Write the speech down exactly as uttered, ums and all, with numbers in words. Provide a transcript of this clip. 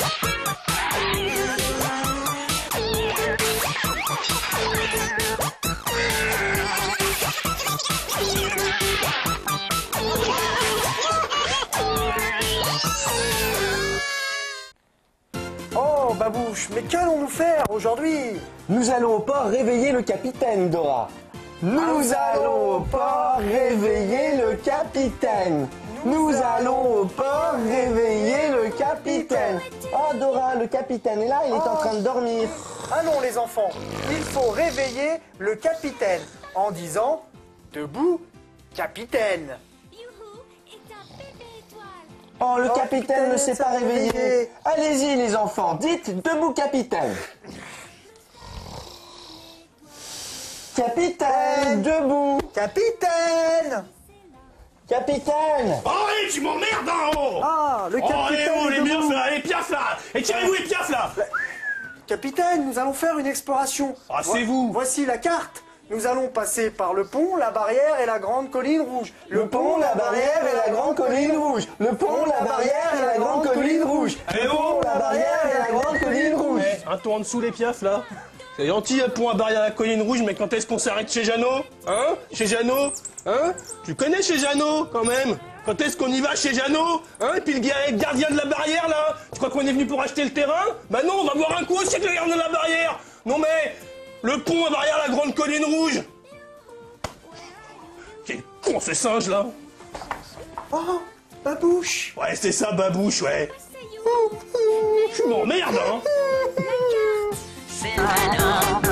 Oh, Babouche, mais qu'allons-nous faire aujourd'hui? Nous allons au port réveiller le capitaine, Dora. Nous allons au port réveiller le capitaine. Nous allons au port réveiller le capitaine. Oh, Dora, le capitaine est là, il est en train de dormir. Allons les enfants, il faut réveiller le capitaine en disant « Debout, capitaine !» Oh, le Oh, capitaine capitaine, ne s'est ça pas va réveillé. réveiller. Allez-y les enfants, dites debout capitaine. Capitaine, debout. Capitaine! Capitaine. Oh, allez, tu m'emmerdes en haut. Ah, le Oh, allez, capitaine oh, est les debout. piafs là, les piafs là. Et tirez-vous les piafs là. Capitaine, nous allons faire une exploration. Ah, c'est vous. Voici la carte. Nous allons passer par le pont, la barrière et la grande colline rouge. Le pont, la barrière et la grande colline rouge. Le pont, la barrière et la grande colline rouge. Le pont, la barrière et la grande colline rouge. Eh, un tour en dessous les piafs là. C'est gentil le pont à barrière à la colline rouge, mais quand est-ce qu'on s'arrête chez Jeannot? Hein? Chez Jeannot? Hein? Tu connais chez Jeannot quand même? Quand est-ce qu'on y va chez Jeannot? Hein? Et puis le ga- gardien de la barrière là? Tu crois qu'on est venu pour acheter le terrain? Bah non, on va boire un coup aussi avec le gardien de la barrière! Non mais, le pont à barrière à la grande colline rouge! Quel con ce singe là! Oh, Babouche! Ouais, c'est ça, Babouche, ouais! Tu m'emmerdes, hein! C'est un